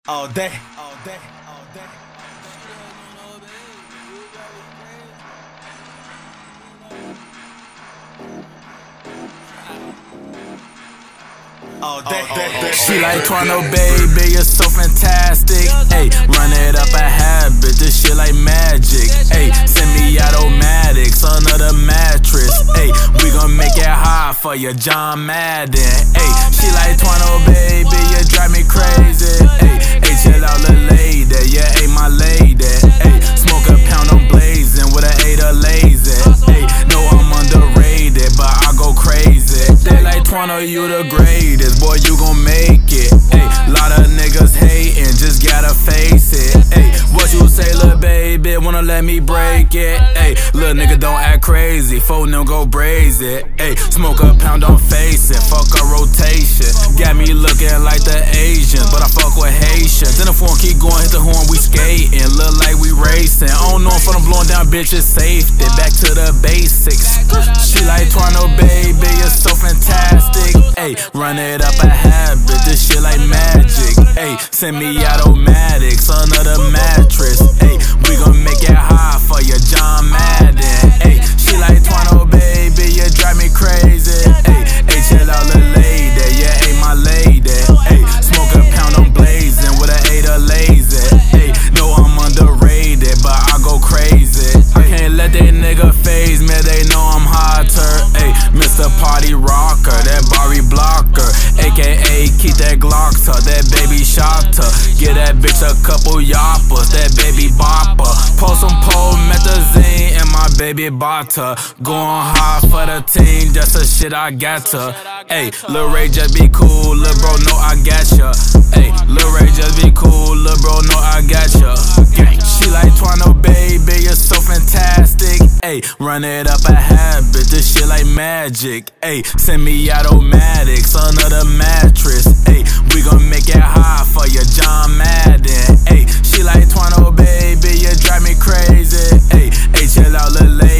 All day, all day, all day. All day, she like Toronto, baby, you're so fantastic. Ayy, run it up a habit, this shit like magic. Ayy, semi-automatics under the mattress. Ayy, we gon' make it hot for you, John Madden. Ayy, she like Toronto, baby, you drive me crazy. Ayy, chill out, little lady, yeah, ain't my lady. Ayy, smoke a pound of blazing with an 8 of lazy. Ayy, know I'm underrated, but I go crazy. They like Toronto, you the greatest, boy, you gon' make it. Ayy, lot of niggas hating, just gotta face it. Ayy, what you say, little baby, wanna let me break it? Ayy, little nigga don't act crazy, phone no go braze it. Ayy, smoke a pound, don't face it, fuck a rotation. Got me looking like the Asians, but I fuck with Haitians. In the phone, keep going, hit the horn, we skating, look like we racing. I don't know if I'm blowing down bitches, safety, back to the basics. She like Toronto, baby, you're so fantastic. Ayy, run it up a habit, this shit like magic. Ayy, semi-automatics under the mattress. Ayy, we gon' make it hot for you, John Madden. Ayy, she like Toronto, baby, you drive me crazy. Ayy, chill out, little lady, yeah, ain't my lady. Ayy, smoke a pound, I'm blazing with an 8 of lazy. Ayy, know I'm underrated, but I go crazy. I can't let that nigga phase me, they know I'm hotter. Ayy, Mr. Party Rocker, that Barry Blocker, aka keep that Glock to that baby shotter. Get that bitch a couple yoppers, that baby bopper. Post some promethazine in my baby bota. Going hard for the team, just the shit I got to. Ayy, Lil Ray just be cool, lil bro know I got ya. Ayy, Lil Ray just be cool, lil bro know I got ya. She like Toronto, baby, you're so fantastic. Ayy, run it up a habit, this shit like magic. Ayy, semi-automatics under the mattress. Ayy, we gon' make it hot for you, John Madden. Ayy, she like Toronto, baby, you drive me crazy. Ayy, chill out, little lady.